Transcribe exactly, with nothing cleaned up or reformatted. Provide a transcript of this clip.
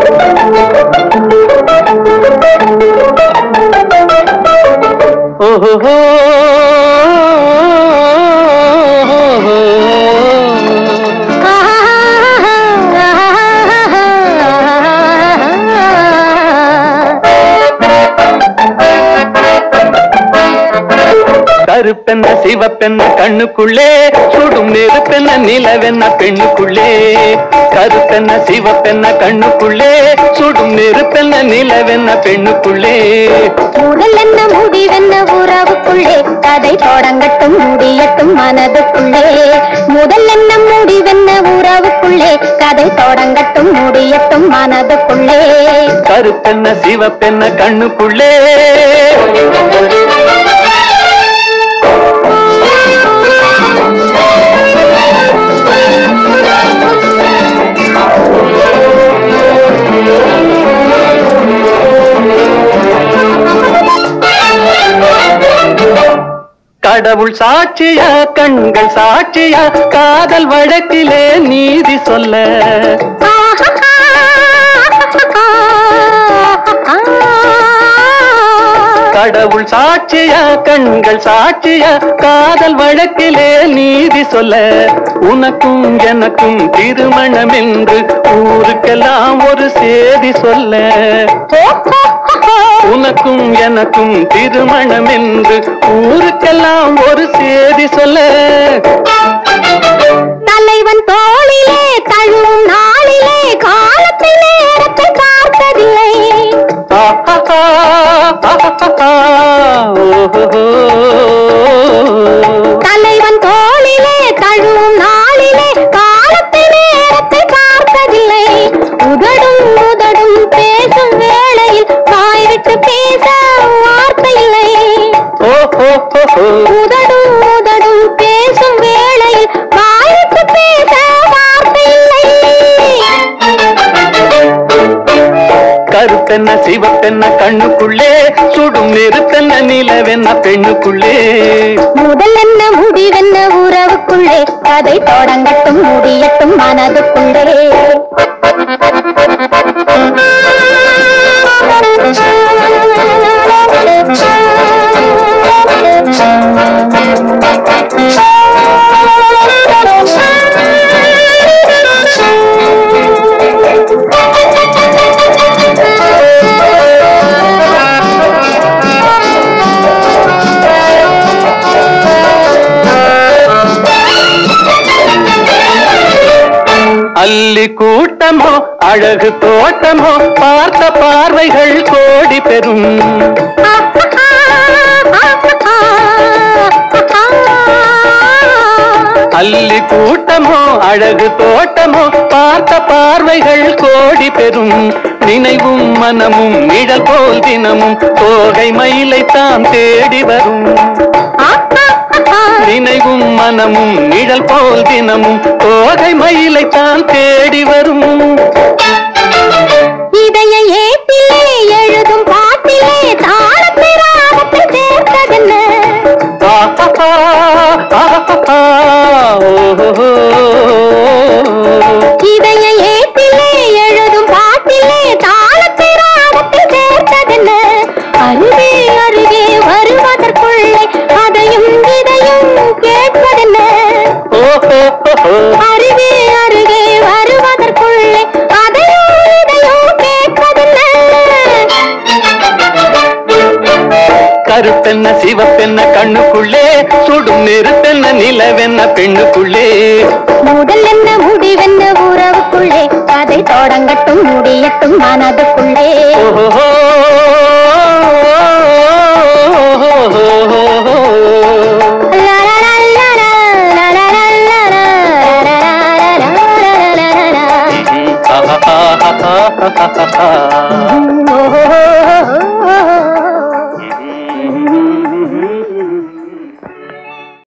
ஓஹோ கருப்பென்ன சிவப்பென்ன கண்ணுக்குள்ளே சுடும் நெருப்பென்ன நிலவென்ன பெண்ணுக்குள்ளே கருப்பென்ன சிவப்பென்ன கண்ணுக்குள்ளே சுடும் நெருப்பென்ன நிலவென்ன பெண்ணுக்குள்ளே முதல் என்ன முடிவென்ன உறவுக்குள்ளே கதை தொடங்கட்டும் முடியட்டும் மனதுக்குள்ளே முதல் என்ன முடிவென்ன உறவுக்குள்ளே கதை தொடங்கட்டும் முடியட்டும் மனதுக்குள்ளே கருப்பென்ன சிவப்பென்ன கண்ணுக்குள்ளே கடவுள் சாட்சியா கண்கள் சாட்சியா காதல் வழக்கிலே நீதி சொல்ல கடவுள் சாட்சியா கண்கள் சாட்சியா காதல் வழக்கிலே நீதி சொல்ல உனக்கும் எனக்கும் திருமணம் என்று ஊருக்கெல்லாம் ஒரு செய்தி சொல்ல உனக்கும் எனக்கும் திருமணம் என்று ஊருக்கெல்லாம் ஒரு செய்தி சொல்ல தலைவன் தோளிலே தழுவும் நாளிலே காலத்தில் நேரத்தை பார்த்ததில்லை தலைவன் தோளிலே தழுவும் நாளிலே காலத்தில் நேரத்தை பார்த்ததில்லை உதடும் உதடும் பேசும் வேளையில் வாய்விட்டு பேச வார்த்தை இல்லை உதடும் உதடும் பேசும் வேளையில் வாய்விட்டு பேச வார்த்தை இல்லை கருப்பென்ன சிவப்பென்ன கண்ணுக்குள்ளே சுடும் நெருப்பென்ன நிலவென்ன பெண்ணுக்குள்ளே முதல் என்ன முடிவென்ன உறவுக்குள்ளே கதை தொடங்கட்டும் முடியட்டும் மனதுக்குள்ளே அல்லி கூட்டமோ அழகு தோட்டமோ பார்த்த பார்வைகள் கோடி பெறும் அல்லி கூட்டமோ அழகு தோட்டமோ பார்த்த பார்வைகள் கோடி பெறும் நினைவும் மனமும் நிழல் போல் தினமும் தோகை மயிலைத்தான் தேடி வரும் நினைவும் மனமும் நிழல் போல் தினமும் தோகை மயிலைத்தான் தேடி வரும் இதய ஏட்டிலே எழுதும் பாட்டிலே தாளத்தை ராகத்தில் சேர்த்ததென்ன இதய ஏட்டிலே எழுதும் பாட்டிலே தாளத்தை ராகத்தில் சேர்த்ததென்ன அருகே அருகே வருவதற்குள்ளே அதையும் இதையும் கேட்பதென்ன அருகே அருகே வருவதற்குள்ளே அதையும் இதையும் கேட்பதென்ன கருப்பென்ன சிவப்பென்ன கண்ணுக்குள்ளே சுடும் நெருப்பென்ன நிலவென்ன பெண்ணுக்குள்ளே முதல் என்ன முடிவென்ன உறவுக்குள்ளே கதை தொடங்கட்டும் முடியட்டும் மனதுக்குள்ளே ha ha ha ha ha ha ha